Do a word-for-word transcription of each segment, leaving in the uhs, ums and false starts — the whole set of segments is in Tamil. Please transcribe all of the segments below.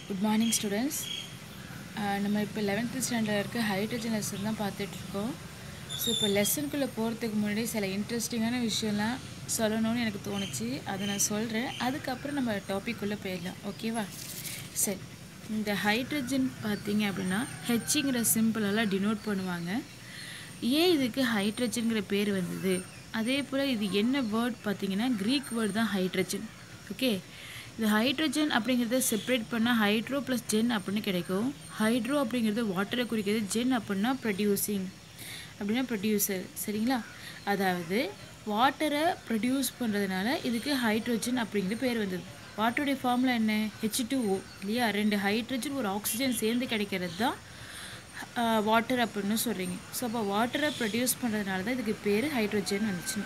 Good morning students. நம்ம இப்போ eleventh ஸ்டாண்டர்ட் இருக்க ஹைட்ரஜன் லெசன் தான் பார்த்துட்டு இருக்கோம். ஸோ இப்போ லெசனுக்குள்ளே போகிறதுக்கு முன்னாடி சில இன்ட்ரெஸ்டிங்கான விஷயம்லாம் சொல்லணும்னு எனக்கு தோணுச்சு. அதை நான் சொல்கிறேன். அதுக்கப்புறம் நம்ம டாபிக்குள்ளே போயிடலாம். ஓகேவா? சரி, இந்த ஹைட்ரஜன் பார்த்தீங்க அப்படின்னா ஹெச்ங்கிற சிம்பிளெல்லாம் டினோட் பண்ணுவாங்க. ஏன் இதுக்கு ஹைட்ரஜன்கிற பேர் வந்தது? அதே போல் இது என்ன வேர்ட் பார்த்தீங்கன்னா க்ரீக் வேர்ட் தான் ஹைட்ரஜன். ஓகே, இது ஹைட்ரஜன் அப்படிங்கிறத செப்பரேட் பண்ணால் ஹைட்ரோ ப்ளஸ் ஜென் அப்படின்னு கிடைக்கும். ஹைட்ரோ அப்படிங்கிறது வாட்டரை குறிக்கிறது, ஜென் அப்படின்னா ப்ரொடியூசிங் அப்படின்னா ப்ரொடியூசர். சரிங்களா? அதாவது வாட்டரை ப்ரொடியூஸ் பண்ணுறதுனால இதுக்கு ஹைட்ரஜன் அப்படிங்கிற பேர் வந்தது. வாட்டருடைய ஃபார்முலா என்ன? ஹெச் டூ ஓ இல்லையா? ரெண்டு ஹைட்ரஜன் ஒரு ஆக்சிஜன் சேர்ந்து கிடைக்கிறது தான் வாட்டர் அப்படின்னு சொல்கிறீங்க. ஸோ அப்போ வாட்டரை ப்ரொடியூஸ் பண்ணுறதுனால தான் இதுக்கு பேர் ஹைட்ரஜன் வந்துச்சு.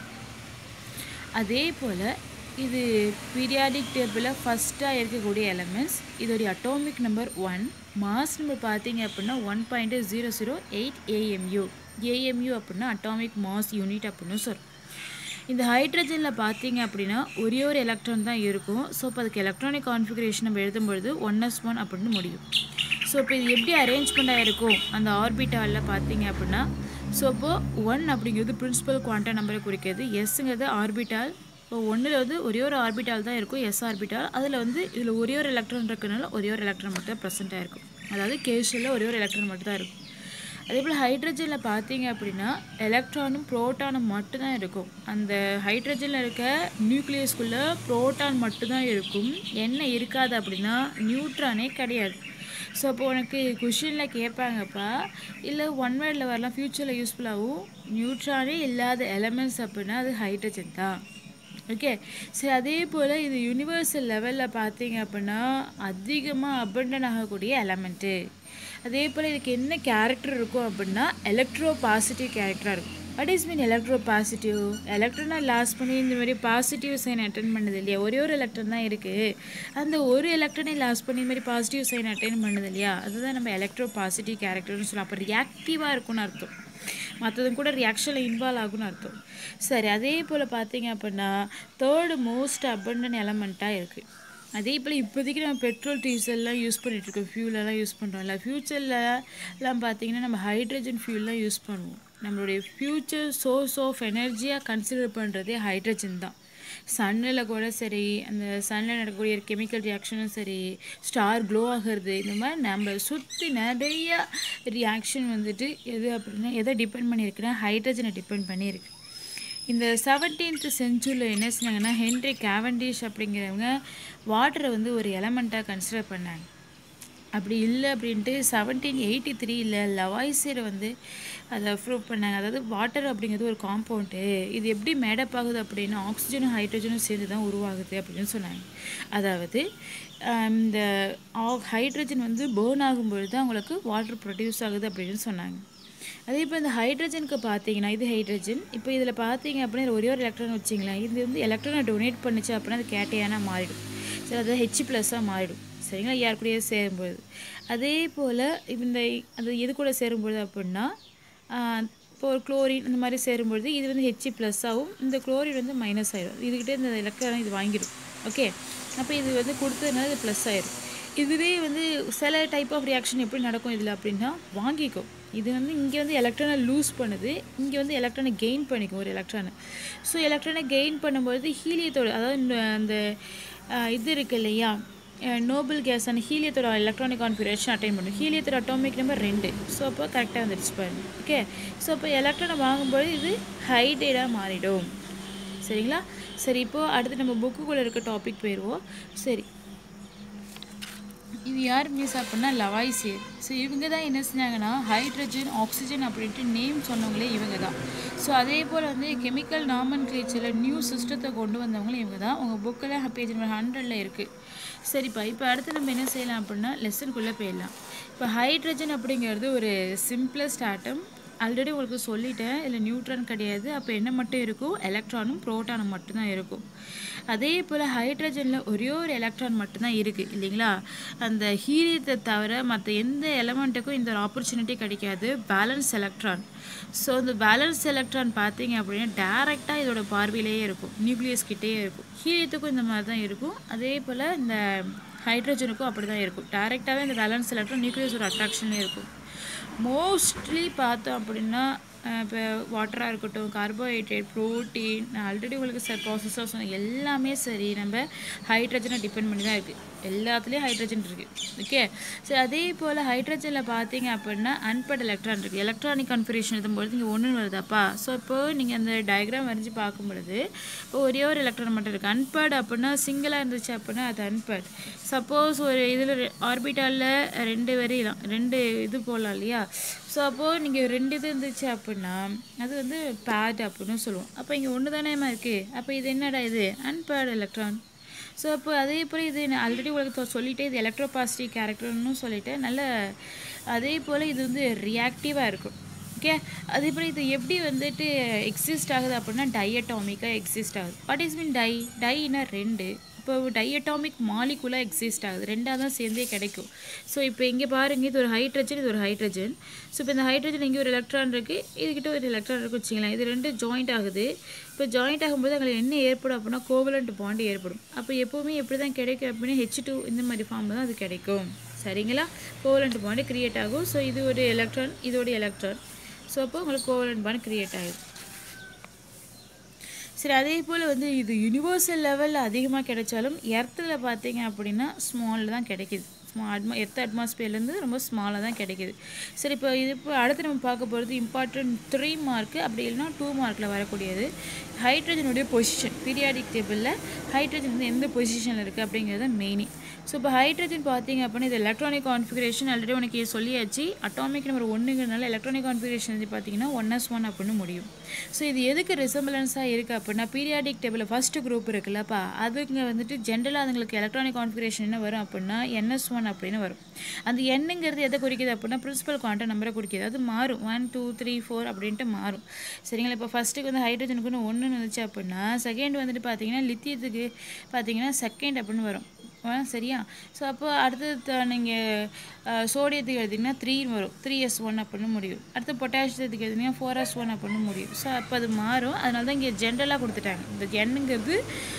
அதே போல் இது பீரியாடிக் டேபிளில் ஃபஸ்ட்டாக இருக்கக்கூடிய எலமெண்ட்ஸ். இதோடைய atomic number one, mass number பார்த்தீங்க அப்படின்னா one point zero zero eight AMU. AMU அப்படின்னா அட்டாமிக் மாஸ் யூனிட் அப்படின்னு சொல்கிறோம். இந்த ஹைட்ரஜனில் பார்த்தீங்க அப்படின்னா ஒரே ஒரு எலக்ட்ரான் தான் இருக்கும். ஸோ இப்போ அதுக்கு எலக்ட்ரானிக் கான்ஃபிகரேஷன் நம்ம எழுதும்பொழுது ஒன் எஸ் ஒன் அப்படின்னு முடியும். ஸோ இப்போ இது எப்படி அரேஞ்ச்மெண்ட்டாக இருக்கும் அந்த ஆர்பிட்டாலில் பார்த்தீங்க அப்படின்னா, ஸோ இப்போது ஒன் அப்படிங்கிறது பிரின்சிபல் குவாண்டம் நம்பரை குறிக்கிறது, எஸ்ங்கிறது ஆர்பிட்டால். இப்போ ஒன்றில் வந்து ஒரே ஒரு ஆர்பிட்டால் தான் இருக்கும், எஸ் ஆர்பிட்டால். அதில் வந்து இதில் ஒரே ஒரு எலக்ட்ரான் இருக்கிறதுனால ஒரே ஒரு எலக்ட்ரான் மட்டும் தான் ப்ரெசென்ட்டாக இருக்கும். அதாவது கேஷில் ஒரே ஒரு எலக்ட்ரான் மட்டும் தான் இருக்கும். அதே போல் ஹைட்ரஜனில் பார்த்தீங்க அப்படின்னா எலக்ட்ரானும் ப்ரோட்டானும் மட்டும்தான் இருக்கும். அந்த ஹைட்ரஜனில் இருக்க நியூக்ளியஸ்குள்ளே ப்ரோட்டான் மட்டும்தான் இருக்கும். என்ன இருக்காது அப்படின்னா நியூட்ரானே கிடையாது. ஸோ அப்போ உனக்கு கொஷினில் கேட்பாங்கப்பா, இல்லை ஒன் வேர்டில் வரலாம், ஃப்யூச்சரில் யூஸ்ஃபுல்லாகவும், நியூட்ரானே இல்லாத எலமெண்ட்ஸ் அப்படின்னா அது ஹைட்ரஜன் தான். ஓகே, சரி. அதே போல் இது யூனிவர்சல் லெவலில் பார்த்தீங்க அப்படின்னா அதிகமாக அபண்டன் ஆகக்கூடிய எலமெண்ட்டு. அதே போல் இதுக்கு என்ன கேரக்டர் இருக்கும் அப்படின்னா எலக்ட்ரோ பாசிட்டிவ் கேரக்டராக இருக்கும். What is mean electropositive? எலக்ட்ரானை லாஸ் பண்ணி இந்த மாதிரி பாசிட்டிவ் சைன் அட்டன் பண்ணுது இல்லையா? ஒரே ஒரு எலக்ட்ரான் தான் இருக்குது. அந்த ஒரு எலக்ட்ரானை லாஸ் பண்ணி இந்த மாதிரி பாசிட்டிவ் சைன் அட்டன் பண்ணுது இல்லையா? அதுதான் நம்ம எலக்ட்ரோ பாசிட்டிவ் கேரக்டர்னு சொல்லலாம். அப்போ ரியாக்டிவாக இருக்கும்னு அர்த்தம். மற்றதும் கூட ரியாக்ஷனில் இன்வால்வ் ஆகும்னு அர்த்தம். சரி, அதே போல் பார்த்தீங்க அப்படின்னா தேர்டு மோஸ்ட் அபண்டன்ட் எலமெண்ட்டாக இருக்குது. அதே போல் இப்போதைக்கு நம்ம பெட்ரோல் டீசல்லாம் யூஸ் பண்ணிகிட்ருக்கோம், ஃபியூலெல்லாம் யூஸ் பண்ணுறோம்ல. ஃப்யூச்சர்லலாம் பார்த்திங்கன்னா நம்ம ஹைட்ரஜன் ஃபியூல்லாம் யூஸ் பண்ணுவோம். நம்மளுடைய ஃப்யூச்சர் சோர்ஸ் ஆஃப் எனர்ஜியாக கன்சிடர் பண்ணுறதே ஹைட்ரஜன் தான். சன்னில் கூட சரி, அந்த சன்னில் நடக்கக்கூடிய கெமிக்கல் ரியாக்ஷனும் சரி, ஸ்டார் க்ளோ ஆகிறது, இந்த மாதிரி நம்ம சுற்றி நிறைய ரியாக்ஷன் வந்துட்டு எது அப்படின்னா எதை டிபெண்ட் பண்ணியிருக்குன்னா ஹைட்ரஜனை டிபெண்ட் பண்ணியிருக்கு. இந்த செவன்டீன்த் செஞ்சுரியில் என்ன செஞ்சாங்கன்னா ஹென்ரி கேவண்டிஷ் அப்படிங்கிறவங்க வாட்டரை வந்து ஒரு எலமெண்ட்டாக கன்சிடர் பண்ணாங்க. அப்படி இல்லை அப்படின்ட்டு செவன்டீன் எயிட்டி த்ரீயில் லவாய்சியரை வந்து அதை ப்ரூவ் பண்ணாங்க. அதாவது வாட்டர் அப்படிங்கிறது ஒரு காம்பவுண்டு, இது எப்படி மேடப் ஆகுது அப்படின்னா ஆக்சிஜனும் ஹைட்ரஜனும் சேர்ந்து தான் உருவாகுது அப்படின்னு சொன்னாங்க. அதாவது இந்த ஹைட்ரஜன் வந்து பேர்ன் ஆகும்பொழுது தான் அவங்களுக்கு வாட்டர் ப்ரொடியூஸ் ஆகுது அப்படின்னு சொன்னாங்க. அதே இப்போ இந்த ஹைட்ரஜனுக்கு பார்த்தீங்கன்னா இது ஹைட்ரஜன். இப்போ இதில் பார்த்தீங்க அப்படின்னா ஒரே ஒரு எலக்ட்ரான் வச்சிங்களேன், இது வந்து எலக்ட்ரானை டொனேட் பண்ணிச்சு அப்படின்னா அது கேட்டையானா மாறிடும். சரி, அது ஹெச் ப்ளஸ்ஸாக மாறிடும். சரிங்களா? யார் கூடயே சேரும்பொழுது. அதே போல் இந்த அது எது கூட சேரும்பொழுது அப்படின்னா இப்போ ஒரு குளோரின் இந்த மாதிரி சேரும்பொழுது இது வந்து ஹெச் ப்ளஸ்ஸாகவும் இந்த குளோரின் வந்து மைனஸ் ஆகிடும். இதுக்கிட்டே இந்த எலக்ட்ரானை இது வாங்கிடும். ஓகே, அப்போ இது வந்து கொடுத்ததுனால இது ப்ளஸ் ஆகிடும். இதுவே வந்து சில டைப் ஆஃப் ரியாக்ஷன் எப்படி நடக்கும் இதில் அப்படின்னா வாங்கிக்கும். இது வந்து இங்கே வந்து எலக்ட்ரானை லூஸ் பண்ணுது, இங்கே வந்து எலக்ட்ரானை கெயின் பண்ணிக்கும் ஒரு எலக்ட்ரானை. ஸோ எலக்ட்ரானை கெயின் பண்ணும்போது ஹீலியத்தோட, அதாவது அந்த இது இருக்குது இல்லையா, நோபல் கேஸான ஹீலியத்தோட எலக்ட்ரானிக் கான்ஃபிகரேஷன் அட்டைன் பண்ணும். ஹீலியத்தோட அட்டாமிக் நம்பர் ரெண்டு. ஸோ அப்போ கரெக்டாக வந்துடுச்சு பாருங்க. ஓகே, ஸோ அப்போ எலக்ட்ரானை வாங்கும்போது இது ஹைட்ரேட்டாக மாறிடும். சரிங்களா? சரி, இப்போது அடுத்து நம்ம புக்குக்குள்ளே இருக்க டாபிக் போயிடுவோம். சரி, இது யார் மிஸ் அப்படின்னா லவாய்சியர். ஸோ இவங்க தான் என்ன செஞ்சாங்கன்னா ஹைட்ரஜன் ஆக்சிஜன் அப்படின்ட்டு நேம் சொன்னவங்களே இவங்க தான். ஸோ அதே போல் வந்து கெமிக்கல் நாமன் கிளேச்சரில் நியூ சிஸ்டத்தை கொண்டு வந்தவங்களும் இவங்க தான். உங்கள் புக்கில் பேஜ் நம்பர் ஹண்ட்ரடில் இருக்குது. சரிப்பா, இப்போ அடுத்து நம்ம என்ன செய்யலாம் அப்படின்னா லெசனுக்குள்ளே போயிடலாம். இப்போ ஹைட்ரஜன் அப்படிங்கிறது ஒரு சிம்பிளஸ்ட் ஆட்டம். ஆல்ரெடி உங்களுக்கு சொல்லிட்டேன், இதில் நியூட்ரான் கிடையாது. அப்போ என்ன மட்டும் இருக்கும்? எலக்ட்ரானும் ப்ரோட்டானும் மட்டும்தான் இருக்கும். அதே போல் ஹைட்ரஜனில் ஒரே ஒரு எலக்ட்ரான் மட்டும்தான் இருக்குது இல்லைங்களா? அந்த ஹீலியத்தை தவிர மற்ற எந்த எலமெண்ட்டுக்கும் இந்த ஒரு ஆப்பர்ச்சுனிட்டி கிடைக்காது, பேலன்ஸ் எலக்ட்ரான். ஸோ இந்த பேலன்ஸ் எலக்ட்ரான் பார்த்தீங்க அப்படின்னா டேரெக்டாக இதோட பார்வையிலேயே இருக்கும், நியூக்ளியஸ் கிட்டேயே இருக்கும். ஹீலியத்துக்கும் இந்த மாதிரி தான் இருக்கும். அதே போல் இந்த ஹைட்ரஜனுக்கும் அப்படி தான் இருக்கும். டைரெக்டாகவே இந்த வேலன்ஸ் எலக்ட்ரான் நியூக்ளியஸோட அட்ராக்ஷன்லேயே இருக்கும். மோஸ்ட்லி பார்த்தோம் அப்படின்னா இப்போ வாட்டராக இருக்கட்டும், கார்போஹைட்ரேட், ப்ரோட்டீன், நான் ஆல்ரெடி உங்களுக்கு சார் ப்ராசஸாக சொன்னேன், எல்லாமே சரி நம்ம ஹைட்ரஜனை டிபெண்ட் பண்ணி தான் இருக்குது. எல்லாத்துலேயும் ஹைட்ரஜன் இருக்குது. ஓகே, சரி. அதே போல் ஹைட்ரஜனில் பார்த்தீங்க அப்படின்னா அன்பேர்ட் எலக்ட்ரான் இருக்குது. எலக்ட்ரானிக் கான்ஃபிகரேஷன் எழுதும்போது இங்கே ஒன்று வருதாப்பா. ஸோ இப்போது நீங்கள் அந்த டயக்ராம் வரைஞ்சி பார்க்கும் பொழுது இப்போ ஒரே ஒரு எலக்ட்ரான் மட்டும் இருக்குது. அன்பேர்ட் அப்படின்னா சிங்கிளாக இருந்துச்சு அப்படின்னா அது அன்பேர்ட். சப்போஸ் ஒரு இதில் ஆர்பிட்டாலில் ரெண்டு வரையலாம், ரெண்டு இது போகலாம் இல்லையா. ஸோ அப்போது நீங்கள் ரெண்டு இது இருந்துச்சு அப்படின்னா அது வந்து பேட் அப்படின்னு சொல்லுவோம். அப்போ இங்கே ஒன்று தானே இருக்குது. அப்போ இது என்னடா இது அன்பேர்ட் எலக்ட்ரான். ஸோ அப்போ அதே போல் இது ஆல்ரெடி உங்களுக்கு சொல்லிவிட்டு இது எலக்ட்ரோ பாசிட்டிவ் கேரக்டர்னு சொல்லிவிட்டு நல்ல அதே போல் இது வந்து ரியாக்டிவாக இருக்கும். ஓகே, அதே போல் இது எப்படி வந்துட்டு எக்ஸிஸ்ட் ஆகுது அப்படின்னா டைஅட்டாமிக்காக எக்ஸிஸ்ட் ஆகுது. வாட் இஸ் மீன் டை டைனா ரெண்டு. இப்போ டைஅட்டாமிக் மாலிகுலாக எக்ஸிஸ்ட் ஆகுது, ரெண்டாக தான் சேர்ந்தே கிடைக்கும். ஸோ இப்போ இங்கே பாருங்கள், இது ஒரு ஹைட்ரஜன், இது ஒரு ஹைட்ரஜன். ஸோ இப்போ இந்த ஹைட்ரஜன் இங்கே ஒரு எலக்ட்ரான் இருக்குது, இதுக்கிட்ட ஒரு எலக்ட்ரான் இருக்குது வச்சுக்கலாம். இது ரெண்டு ஜாயிண்ட் ஆகுது. இப்போ ஜாயிண்ட் ஆகும்போது அங்களுக்கு என்ன ஏற்படும் அப்படின்னா கோவலண்ட் பாண்ட் ஏற்படும். அப்போ எப்போவுமே எப்படி தான் கிடைக்கும் அப்படின்னா ஹெச் டூ இந்த மாதிரி ஃபார்ம் தான் அது கிடைக்கும். சரிங்களா, கோவலண்ட் பாண்டு கிரியேட் ஆகும். ஸோ இது ஒரு எலக்ட்ரான், இதோட எலக்ட்ரான். ஸோ அப்போ உங்களுக்கு கோவலண்ட் பாண்ட் கிரியேட் ஆகுது. சரி, அதே போல் வந்து இது யூனிவர்சல் லெவலில் அதிகமாக கிடைச்சாலும் எர்த்தில் பார்த்தீங்க அப்படின்னா ஸ்மாலில் தான் கிடைக்கிது. ஸ்மா அட்மா எர்த் அட்மாஸ்பியர்லேருந்து ரொம்ப ஸ்மாலாக தான் கிடைக்கிது. சரி, இப்போ இது இப்போ அடுத்து நம்ம பார்க்க போகிறது இம்பார்ட்டன்ட் த்ரீ மார்க்கு, அப்படி இல்லைனா டூ மார்க்கில் வரக்கூடியது ஹைட்ரஜனுடைய பொசிஷன். பீரியாடிக் டேபிளில் ஹைட்ரஜன் வந்து எந்த பொசிஷனில் இருக்குது அப்படிங்கிறது மெயினி. ஸோ இப்போ ஹைட்ரஜன் பார்த்தீங்க அப்படின்னா இது எலக்ட்ரானிக் கான்ஃபிகரேஷன் ஆல்ரெடி உனக்கு சொல்லியாச்சு. அட்டாமிக் நம்பர் ஒன்றுங்கிறதுனால எலக்ட்ரானிக் கான்ஃபிகரேஷன் வந்து பார்த்தீங்கன்னா ஒன் எஸ் ஒன் அப்படின்னு முடியும். ஸோ இது எதுக்கு ரிசம்பிளன்ஸாக இருக்குது அப்படின்னா பீரியாடிக் டேபிளில் ஃபஸ்ட்டு குரூப் இருக்குல்லப்பா, அதுங்க வந்துட்டு ஜென்ரலாக அதுங்களுக்கு எலக்ட்ரானிக் கான்ஃபிகரேஷன் என்ன வரும் அப்படின்னா என்எஸ் ஒன் அப்படின்னு வரும். அந்த எண்ணுங்கிறது எதை குறிக்குது அப்படின்னா பிரின்சிபல் குவாண்டம் நம்பரை குறிக்குது. அது மாறும், ஒன் டூ த்ரீ ஃபோர் அப்படின்ட்டு மாறும். சரிங்களா, இப்போ ஃபஸ்ட்டுக்கு வந்து ஹைட்ரஜனுக்குன்னு ஒன்றுன்னு வந்துச்சு அப்படின்னா செகண்ட் வந்துட்டு பார்த்தீங்கன்னா லித்தியத்துக்கு பார்த்தீங்கன்னா செகண்ட் அப்படின்னு வரும். சரியா. ஸோ அப்போ அடுத்தது நீங்கள் சோடியத்துக்கு எழுதிங்கன்னா த்ரீன்னு வரும், த்ரீ எஸ் ஒன் அப்படின்னு முடியும். அடுத்து பொட்டாசியத்துக்கு எழுதிங்கன்னா ஃபோர் எஸ் ஒன் அப்படின்னு முடியும். ஸோ அப்போ அது மாறும். அதனால தான் இங்கே ஜென்ரலாக கொடுத்துட்டாங்க. இந்த எண்ணுங்கிறது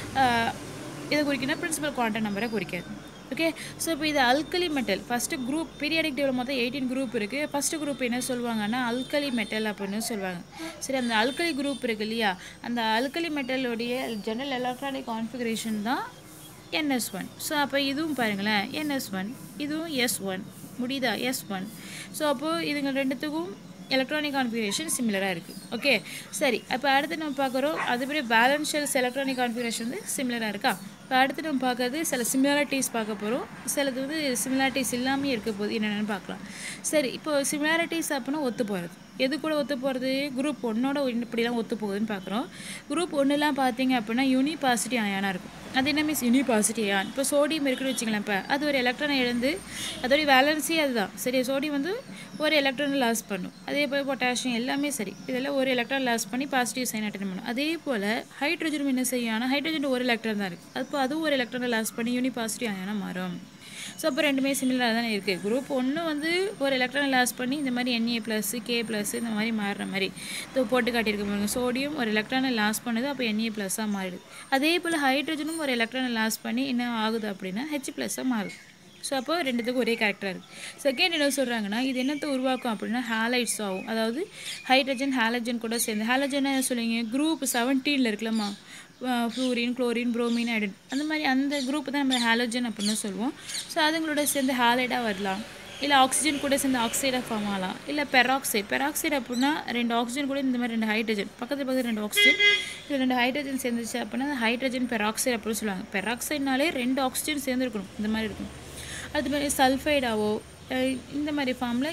இதை குறிக்கணும், பிரின்சிபல் குவாண்டம் நம்பரை குறிக்காது. ஓகே, ஸோ இப்போ இது alkali metal first group. Periodic table மொத்தம் எயிட்டீன் குரூப் இருக்குது. ஃபஸ்ட்டு குரூப் என்ன சொல்லுவாங்கன்னா அல்கலி மெட்டல் அப்படின்னு சொல்லுவாங்க. சரி, அந்த அல்கலி குரூப் இருக்குது இல்லையா, அந்த அல்கலி மெட்டலுடைய ஜெனரல் எலக்ட்ரானிக் கான்ஃபிகரேஷன் தான் என்எஸ் ஒன். ஸோ அப்போ இதுவும் பாருங்களேன் என்எஸ் ஒன், இதுவும் எஸ் ஒன் முடியுதா, எஸ் ஒன். ஸோ அப்போது இதுங்க ரெண்டுத்துக்கும் எலக்ட்ரானிக் கான்ஃபிகரேஷன் சிமிலராக இருக்குது. ஓகே, சரி. அப்போ அடுத்து நம்ம பார்க்குறோம் அதுபடி பேலன்ஸ் ஷெல்ஸ் எலக்ட்ரானிக் கான்ஃபிகரேஷன் வந்து சிமிலராக இருக்கா. இப்போ அடுத்து நம்ம பார்க்கறது சில சிமிலாரிட்டிஸ் பார்க்க போகிறோம். சிலது வந்து சிமிலாரிட்டிஸ் இல்லாமல் இருக்க போது என்னென்னு பார்க்கலாம். சரி, இப்போ சிமிலாரிட்டிஸ் அப்படின்னா ஒத்து போகிறது. எது கூட ஒத்து போகிறது, குரூப் ஒன்னோட இப்படிலாம் ஒத்து போகுதுன்னு பார்க்குறோம். குரூப் ஒன்றுலாம் பார்த்தீங்க அப்படின்னா யூனி பாசிட்டிவ் அயானாக இருக்கும். அது என்ன மீன்ஸ் யூனி பாசிட்டிவ் அயான். இப்போ சோடியம் இருக்குன்னு வச்சுக்கலாம். இப்போ அது ஒரு எலக்ட்ரானை எழுந்து அதோடைய வேலன்ஸி அதுதான். சரி, சோடியம் வந்து ஒரு எலக்ட்ரானை லாஸ் பண்ணும். அதே போல் பொட்டாசியம் எல்லாமே சரி, இதெல்லாம் ஒரு எலக்ட்ரான் லாஸ் பண்ணி பாசிட்டிவ் சைன் அட்டன் பண்ணும். அதே போல் ஹைட்ரஜனும் என்ன செய்யும், ஆனால் ஹைட்ரஜன் ஒரு எலக்ட்ரான் தான் இருக்குது. அப்போ அதுவும் ஒரு எலக்ட்ரானை லாஸ் பண்ணி யூனி பாசிட்டிவ் அயானாக மாறும். ஸோ அப்போ ரெண்டுமே சிமிலராக தானே இருக்குது. குரூப் ஒன்று வந்து ஒரு எலக்ட்ரானை லாஸ் பண்ணி இந்த மாதிரி என்ஏ ப்ளஸ் கே ப்ளஸ் இந்த மாதிரி மாறுற மாதிரி இப்போ போட்டு காட்டியிருக்க பாருங்க. சோடியம் ஒரு எலக்ட்ரானை லாஸ் பண்ணுது, அப்போ என்ஏ ப்ளஸ்ஸாக மாறிடுது. அதே போல் ஹைட்ரஜனும் ஒரு எலக்ட்ரானை லாஸ் பண்ணி என்ன ஆகுது அப்படின்னா ஹெச் ப்ளஸ்ஸாக மாறுது. ஸோ அப்போ ரெண்டுத்துக்கும் ஒரே கேரக்டராக இருக்குது. செகண்ட் என்ன சொல்கிறாங்கன்னா இது என்னத்தை உருவாக்கும் அப்படின்னா ஹாலைட்ஸ் ஆகும். அதாவது ஹைட்ரஜன் ஹாலஜன் கூட சேர்ந்து ஹாலஜன் என்ன சொல்லுவீங்க, குரூப் செவன்டீனில் இருக்கலாமா, ஃப்ளூரின், குளோரின், புரோமின், ஐடன், அந்த மாதிரி அந்த குரூப் தான் நம்ம ஹாலோஜன் அப்படின்னு சொல்லுவோம். ஸோ அதுங்களோட சேர்ந்து ஹாலைடாக வரலாம், இல்லை ஆக்சிஜன் கூட சேர்ந்து ஆக்சைடாக ஃபார்ம் ஆகலாம், இல்லை பெராக்சைடு. பெராக்சைடு அப்படின்னா ரெண்டு ஆக்சிஜன் கூட இந்த மாதிரி ரெண்டு ஹைட்ரஜன் பக்கத்து பக்கத்து ரெண்டு ஆக்சிஜன், இல்லை ரெண்டு ஹைட்ரஜன் சேர்ந்துச்சு அப்படின்னா ஹைட்ரஜன் பெராக்சைடு அப்படின்னு சொல்லுவாங்க. பெராக்சைடுனாலே ரெண்டு ஆக்சிஜன் சேர்ந்துருக்கணும், இந்த மாதிரி இருக்கும். அது மாதிரி சல்ஃபைடாவோ இந்த மாதிரி ஃபார்மில்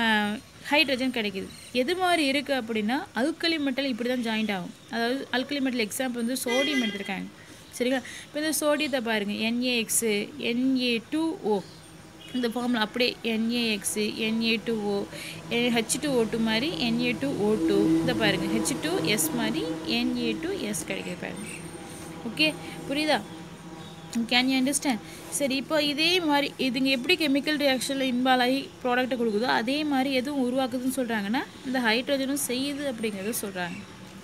ஹைட்ரஜன் கிடைக்கிது. எது மாதிரி இருக்குது அப்படின்னா அல்கலி மெட்டல் இப்படி தான் ஜாயிண்ட் ஆகும். அதாவது அல்கலி மெட்டல் எக்ஸாம்பிள் வந்து சோடியம் எடுத்திருக்காங்க. சரிங்களா, இப்போ இந்த சோடியத்தை பாருங்கள், என்ஏஎக்ஸு என்ஏ டூ ஓ இந்த ஃபார்மில் அப்படியே என்ஏஎக்ஸு NA two O H two O two மாதிரி என்ஏ டூ ஓ டூ இதை பாருங்கள், ஹெச் டூ எஸ் மாதிரி என்ஏ டூ எஸ் கிடைக்கிது பாருங்கள். ஓகே, புரியுதா, கேன் யூ அண்டர்ஸ்டாண்ட். சரி, இப்போ இதே மாதிரி இதுங்க எப்படி கெமிக்கல் ரியாக்ஷனில் இன்வால்வ் ஆகி ப்ராடக்ட்டை கொடுக்குதோ அதே மாதிரி எதுவும் உருவாக்குதுன்னு சொல்கிறாங்கன்னா இந்த ஹைட்ரஜனும் செய்யுது அப்படிங்கிறத சொல்கிறாங்க.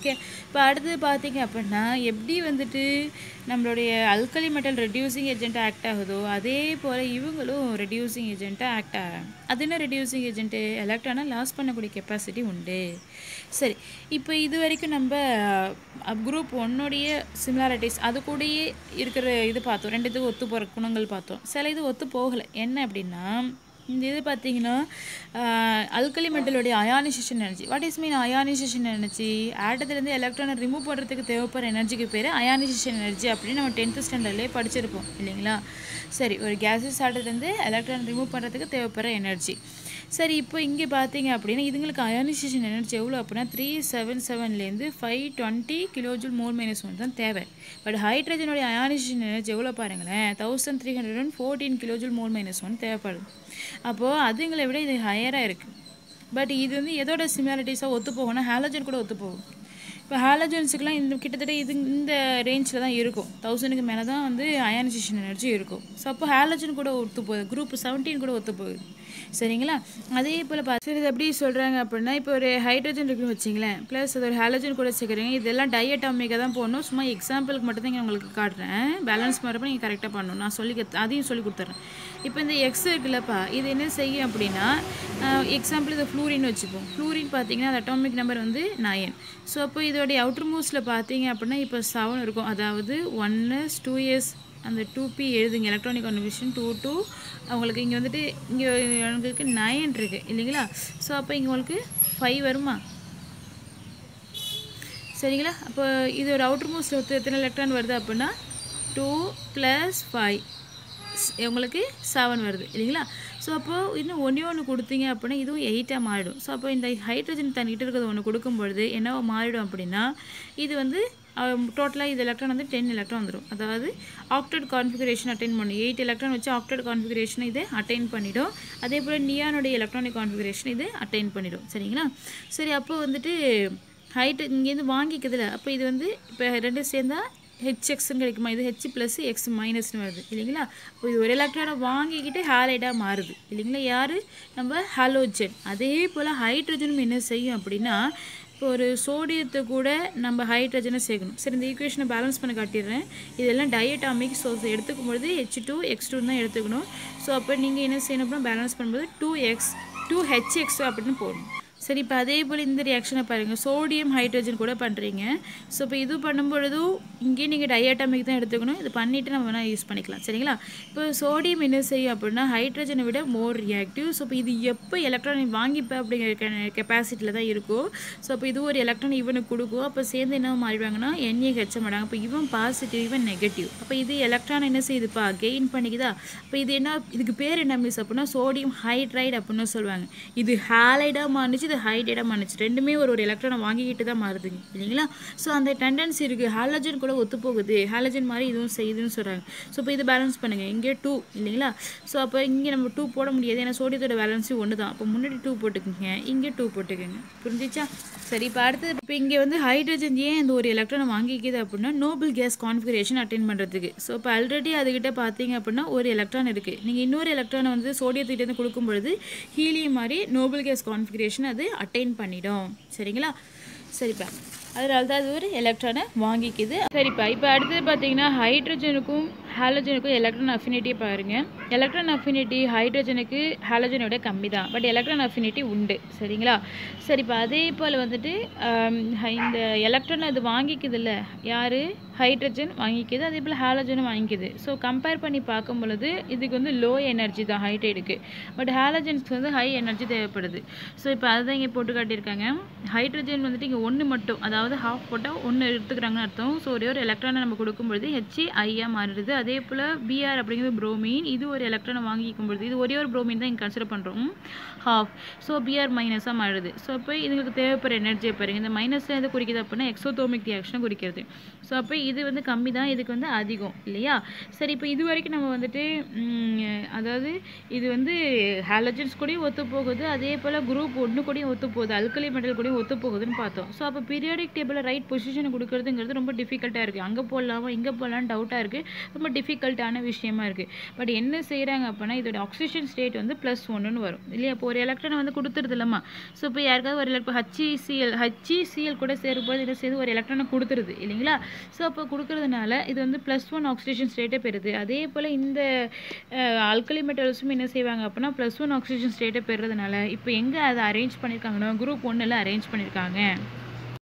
ஓகே. இப்போ அடுத்தது பார்த்தீங்க அப்படின்னா எப்படி வந்துட்டு நம்மளுடைய அல்கலி மெட்டல் ரெடியூசிங் ஏஜென்ட்டாக ஆக்ட் ஆகுதோ அதே போல் இவங்களும் ரெடியூசிங் ஏஜென்ட்டாக ஆக்ட் ஆகிறாங்க. அது என்ன ரெடியூசிங் ஏஜென்ட்டு? எலக்ட்ரானை லாஸ் பண்ணக்கூடிய கெப்பாசிட்டி உண்டு. சரி, இப்போ இது வரைக்கும் நம்ம குரூப் ஒன்னுடைய சிமிலாரிட்டிஸ் அது கூடயே இருக்கிற இது பார்த்தோம். ரெண்டு இது ஒத்து போகிற குணங்கள் பார்த்தோம். சில இது ஒத்து போகலை. என்ன அப்படின்னா இந்த இது பார்த்தீங்கன்னா அல்கலி மெட்டலுடைய ionisation energy. What is mean ionisation energy? ஆட்டத்துலேருந்து எலக்ட்ரானை ரிமூவ் பண்ணுறதுக்கு தேவைப்படுற எனர்ஜிக்கு பேர் அயானைசேஷன் எனர்ஜி அப்படின்னு நம்ம டென்த்து ஸ்டாண்டர்ட்லேயே படிச்சிருப்போம் இல்லைங்களா? சரி, ஒரு கேஸஸ் ஆட்டத்துலேருந்து எலக்ட்ரான் ரிமூவ் பண்ணுறதுக்கு தேவைப்படுற எனர்ஜி. சரி, இப்போ இங்கே பார்த்தீங்க அப்படின்னா இதுங்களுக்கு அயானைசேஷன் எனர்ஜி எவ்வளோ அப்படின்னா த்ரீ செவன் செவன்லேருந்து five twenty kilojoule mole minus one தான் தேவை. பட் ஹைட்ரஜனுடைய அயானைசேஷன் எனர்ஜி எவ்வளோ பாருங்களேன், thousand three hundred and fourteen kilojoule mole minus one தேவைப்படுது. அப்போது அதுங்களை விட இது ஹையராக இருக்குது. பட் இது வந்து எதோட சிமிலாரிட்டிஸாக ஒத்து போகும்னா ஹாலஜன் கூட ஒத்து போகும். இப்போ ஹாலஜன்ஸுக்குலாம் இந்த கிட்டத்தட்ட இது இந்த ரேஞ்சில் தான் இருக்கும். தௌசண்ட்க்கு மேலே தான் வந்து அயானைசேஷன் எனர்ஜி இருக்கும். ஸோ அப்போ ஹாலஜன் கூட ஒத்து போகுது, குரூப் செவன்டீன் கூட ஒத்து போகுது. சரிங்களா? அதே போல் பார்த்து இது எப்படி சொல்கிறாங்க அப்படின்னா இப்போ ஒரு ஹைட்ரஜன் இருக்குன்னு வச்சிங்களேன், ப்ளஸ் அது ஒரு ஹாலஜன் கூட சேர்க்குறீங்க. இதெல்லாம் டைஅட்டாமிக்காக தான் போடணும். சும்மா எக்ஸாம்பிளுக்கு மட்டும் தான் இங்கே உங்களுக்கு காட்டுறேன். பேலன்ஸ் பண்ணுறப்ப நீங்கள் கரெக்டாக பண்ணணும். நான் சொல்லி அதையும் சொல்லி கொடுத்துட்றேன். இப்போ இந்த எக்ஸ் இருக்குல்லப்பா, இது என்ன செய்யும் அப்படின்னா எக்ஸாம்பிள் இது ஃப்ளூரின் வச்சுப்போம். ஃப்ளூரின் பார்த்தீங்கன்னா அது அட்டாமிக் நம்பர் வந்து நயன். ஸோ அப்போ இதோடைய அவுட்டர் மோஸ்ட்டில் பார்த்தீங்க அப்படின்னா இப்போ செவன் இருக்கும். அதாவது ஒன் எஸ் டூ எஸ் அந்த டூ பி எழுதுங்க, எலக்ட்ரானிக் கான்ஃபிகரேஷன் டூ டூ அவங்களுக்கு இங்கே வந்துட்டு இங்கே உங்களுக்கு நைன் இருக்குது இல்லைங்களா? ஸோ அப்போ இங்கே உங்களுக்கு ஃபைவ் வருமா? சரிங்களா? அப்போ இது ஒரு அவுட்டர் மோஸ்ட் ஒத்து எத்தனை எலக்ட்ரான் வருது அப்படின்னா டூ ப்ளஸ் ஃபைவ் உங்களுக்கு செவன் வருது இல்லைங்களா? ஸோ அப்போது இன்னும் ஒன்றே ஒன்று கொடுத்தீங்க அப்படின்னா இதுவும் எயிட்டாக மாறிடும். ஸோ அப்போ இந்த ஹைட்ரஜன் தண்ணிக்கிட்ட இருக்கிறது ஒன்று கொடுக்கும்பொழுது என்னவோ மாறிடும் அப்படின்னா இது வந்து டோட்டலாக இது எலக்ட்ரான் வந்து டென் எலக்ட்ரான் வந்துடும். அதாவது ஆக்டேட் கான்ஃபிகரேஷன் அட்டைன் பண்ணும். எயிட் எலக்ட்ரான் வச்சு ஆக்டேட் கான்ஃபிகரேஷன் இது அட்டைன் பண்ணிடும். அதே போல் நியானுடைய எலக்ட்ரானிக் கான்ஃபிகரேஷன் இது அட்டைன் பண்ணிடும். சரிங்களா? சரி, அப்போ வந்துட்டு ஹைட் இங்கேருந்து வாங்கிக்குதுல, அப்போ இது வந்து இப்போ ரெண்டு சேர்ந்தால் ஹெச்எக்ஸ்ன்னு கிடைக்குமா? இது ஹெச் ப்ளஸ் எக்ஸ் மைனஸ்னு வருது இல்லைங்களா? இப்போ இது ஒரு எலக்ட்ரானை வாங்கிக்கிட்டு ஹாலைடாக மாறுது இல்லைங்களா? யார்? நம்ம ஹாலோஜன். அதே போல் ஹைட்ரஜனும் என்ன செய்யும் அப்படின்னா இப்போ ஒரு சோடியத்தை கூட நம்ம ஹைட்ரஜனை சேர்க்கணும். சரி, இந்த ஈக்குவேஷனை பேலன்ஸ் பண்ண காட்டிடுறேன். இதெல்லாம் டைஅட்டாமிக் சோர்ஸ் எடுத்துக்கும் பொழுது ஹெச் டூ எக்ஸ் டூ தான் எடுத்துக்கணும். ஸோ அப்போ நீங்கள் என்ன செய்யணும் அப்படின்னா பேலன்ஸ் பண்ணும்போது டூ எக்ஸ் டூ ஹெச்எக்ஸ் அப்படின்னு போடணும். சரி, இப்போ அதே போல் இந்த ரியாக்ஷனை பாருங்கள். சோடியம் ஹைட்ரஜன் கூட பண்ணுறீங்க. ஸோ இப்போ இது பண்ணும்பொழுதும் இங்கேயும் நீங்கள் டைஅட்டாமிக் தான் எடுத்துக்கணும். இது பண்ணிவிட்டு நம்ம வேணால் யூஸ் பண்ணிக்கலாம். சரிங்களா? இப்போ சோடியம் என்ன செய்யும் அப்படின்னா ஹைட்ரஜனை விட மோர் ரியாக்டிவ். ஸோ இப்போ இது எப்போ எலக்ட்ரானை வாங்கிப்பேன் அப்படிங்கிற கெப்பாசிட்டியில் தான் இருக்கும். ஸோ அப்போ இது ஒரு எலக்ட்ரான் இவனுக்கு கொடுக்கும். அப்போ சேர்ந்து என்ன மாறிடுவாங்கன்னா என்ஏ ஹெச்ச மாட்டாங்க. அப்போ இவன் பாசிட்டிவ் இவன் நெகட்டிவ். அப்போ இது எலக்ட்ரான் என்ன செய்யுதுப்பா கெயின் பண்ணிக்குதா? அப்போ இது என்ன, இதுக்கு பேர் என்ன மிஸ் அப்படின்னா சோடியம் ஹைட்ரைடு அப்படின்னு சொல்லுவாங்க. இது ஹாலைடாக மாறிச்சு, இது ஹைட்ரைடாக மாறிச்சு. ரெண்டுமே ஒரு ஒரு எலக்ட்ரானை வாங்கிக்கிட்டு தான் மாறுதுங்க இல்லைங்களா? ஸோ அந்த டெண்டன்சி இருக்குது. ஹாலஜன் கூட ஒத்து போகுது, ஹாலஜன் மாதிரி இதுவும் செய்யுதுன்னு சொல்கிறாங்க. ஸோ இப்போ இது பேலன்ஸ் பண்ணுங்கள். இங்கே டூ இல்லைங்களா? ஸோ அப்போ இங்கே நம்ம டூ போட முடியாது, ஏன்னா சோடியத்தோட பேலன்ஸும் ஒன்று தான். அப்போ முன்னாடி டூ போட்டுக்கோங்க, இங்கே டூ போட்டுக்கோங்க. புரிஞ்சிச்சா? சரி, இப்போ அடுத்தது இப்போ இங்கே வந்து ஹைட்ரஜன் ஏன் இந்த ஒரு எலக்ட்ரானை வாங்கிக்குது அப்படின்னா நோபல் கேஸ் கான்ஃபிகரேஷன் அட்டைன் பண்ணுறதுக்கு. ஸோ இப்போ ஆல்ரெடி அதுக்கிட்ட பார்த்தீங்க அப்படின்னா ஒரு எலக்ட்ரான் இருக்குது. நீங்கள் இன்னொரு எலக்ட்ரானை வந்து சோடியத்துக்கிட்டேருந்து கொடுக்கும் பொழுது ஹீலியம் மாதிரி நோபல் கேஸ் கான்ஃபிகரேஷன் அது அட்டைன் பண்ணிடும். சரிங்களா? சரிப்பா, அதனால தான் அது ஒரு எலக்ட்ரானை வாங்கிக்குது. சரிப்பா, இப்போ அடுத்தது பார்த்தீங்கன்னா ஹைட்ரஜனுக்கும் ஹாலஜனுக்கும் எலக்ட்ரான் அஃபினிட்டியை பாருங்கள். எலக்ட்ரான் அஃபினிட்டி ஹைட்ரஜனுக்கு ஹாலஜனை விட கம்மி தான், பட் எலக்ட்ரான் அஃபினிட்டி உண்டு. சரிங்களா? சரிப்பா, அதே போல் வந்துட்டு இந்த எலக்ட்ரான் அது வாங்கிக்குது இல்லை, யார்? ஹைட்ரஜன் வாங்கிக்குது, அதே போல் ஹாலஜனும் வாங்கிக்குது. ஸோ கம்பேர் பண்ணி பார்க்கும் பொழுது இதுக்கு வந்து லோ எனர்ஜி தான் ஹைட்ரைடுக்கு, பட் ஹாலஜன்ஸ்க்கு வந்து ஹை எனர்ஜி தேவைப்படுது. ஸோ இப்போ அதுதான் இங்கே போட்டு காட்டியிருக்காங்க. ஹைட்ரஜன் வந்துட்டு இங்கே ஒன்று மட்டும், அதாவது ஹாஃப் போட்டால் ஒன்று எடுத்துக்கிறாங்கன்னு அர்த்தம். ஸோ ஒரே ஒரு எலக்ட்ரானை நம்ம கொடுக்கும்பொழுது ஹெச் ஐயாக மாறிடுது. அதே போல் பிஆர் அப்படிங்கிறது புரோமின், இது ஒரு எலக்ட்ரானை வாங்கிக்கும் பொழுது இது ஒரே ஒரு புரோமின் தான் இங்கே கன்சிடர் பண்ணுறோம், ஹாஃப். ஸோ பிஆர் மைனஸாக மாறுது. ஸோ இப்போ இதுங்களுக்கு தேவைப்படுற எனர்ஜியை பாருங்கள். இந்த மைனஸில் எது குறிக்குது அப்படின்னா எக்ஸோதோமிக் ரியாக்ஷனை குறிக்கிறது. ஸோ அப்போ இது வந்து கம்மி தான், இதுக்கு வந்து அதிகம் இல்லையா? சரி, இப்போ இது வரைக்கும் நம்ம வந்துட்டு அதாவது இது வந்து ஹாலஜன்ஸ் கூடயும் ஒத்து போகுது, அதே போல் குரூப் ஒன்று கூடயும் ஒத்து போகுது, அல்கலி மெட்டல் கூடயும் ஒத்து போகுதுன்னு பார்த்தோம். ஸோ அப்போ பீரியாடிக் டேபிளில் ரைட் பொசிஷனை கொடுக்குறதுங்கிறது ரொம்ப டிஃபிகல்ட்டாக இருக்குது. அங்கே போடலாமா இங்கே போடலான்னு டவுட்டாக இருக்குது, ரொம்ப டிஃபிகல்ட்டான விஷயமா இருக்குது. பட் என்ன செய்கிறாங்க அப்படின்னா இதோட ஆக்சிஜன் ஸ்டேட் வந்து ப்ளஸ் ஒன்றுன்னு வரும் இல்லையா? இப்போ ஒரு எலக்ட்ரானை வந்து கொடுத்துருது இல்லைம்மா. ஸோ இப்போ யாருக்காவது ஒரு இப்போ ஹச்சிசிஎல் ஹச்சிசிஎல் கூட சேரும்போது இதை சேர்ந்து ஒரு எலக்ட்ரானை கொடுத்துருது இல்லைங்களா? ஸோ அப்போ கொடுக்கறதுனால இது வந்து ப்ளஸ் ஒன் ஆக்சிஜன் ஸ்டேட்டை பெறுது. அதே போல் இந்த ஆல்கலி மெட்டல்ஸும் என்ன செய்வாங்க அப்படின்னா ப்ளஸ் ஒன் ஆக்சிஜன் ஸ்டேட்டை பெறுறதுனால இப்போ எங்கே அதை அரேஞ்ச் பண்ணியிருக்காங்கன்னா குரூப் ஒன்றில் அரேஞ்ச் பண்ணியிருக்காங்க.